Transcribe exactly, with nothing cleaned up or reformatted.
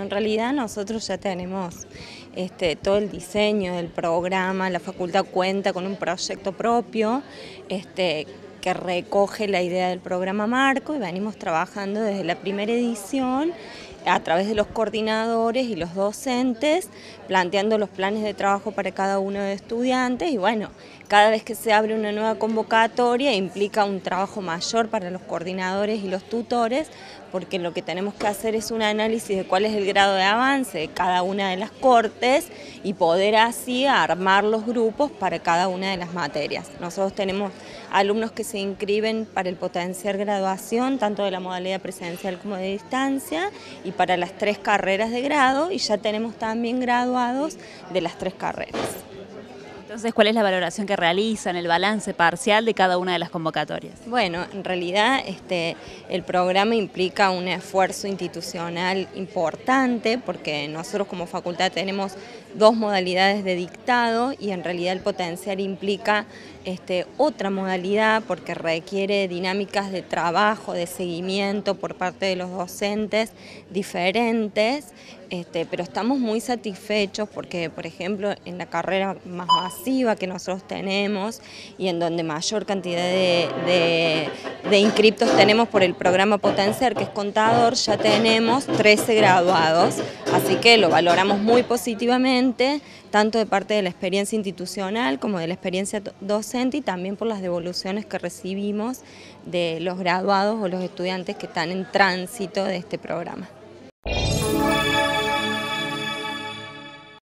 en realidad nosotros ya tenemos este, todo el diseño del programa, la facultad cuenta con un proyecto propio este, que recoge la idea del programa marco y venimos trabajando desde la primera edición a través de los coordinadores y los docentes, planteando los planes de trabajo para cada uno de los estudiantes y bueno, cada vez que se abre una nueva convocatoria implica un trabajo mayor para los coordinadores y los tutores, porque lo que tenemos que hacer es un análisis de cuál es el grado de avance de cada una de las cortes y poder así armar los grupos para cada una de las materias. Nosotros tenemos alumnos que se inscriben para el potenciar graduación, tanto de la modalidad presencial como de distancia, y para las tres carreras de grado, y ya tenemos también graduados de las tres carreras. Entonces, ¿cuál es la valoración que realizan, el balance parcial de cada una de las convocatorias? Bueno, en realidad este, el programa implica un esfuerzo institucional importante porque nosotros como facultad tenemos dos modalidades de dictado y en realidad el potenciar implica este, otra modalidad porque requiere dinámicas de trabajo, de seguimiento por parte de los docentes diferentes, este, pero estamos muy satisfechos porque, por ejemplo, en la carrera más masiva que nosotros tenemos y en donde mayor cantidad de, de, de inscriptos tenemos por el programa Potenciar, que es contador, ya tenemos trece graduados, así que lo valoramos muy positivamente, tanto de parte de la experiencia institucional como de la experiencia docente y también por las devoluciones que recibimos de los graduados o los estudiantes que están en tránsito de este programa.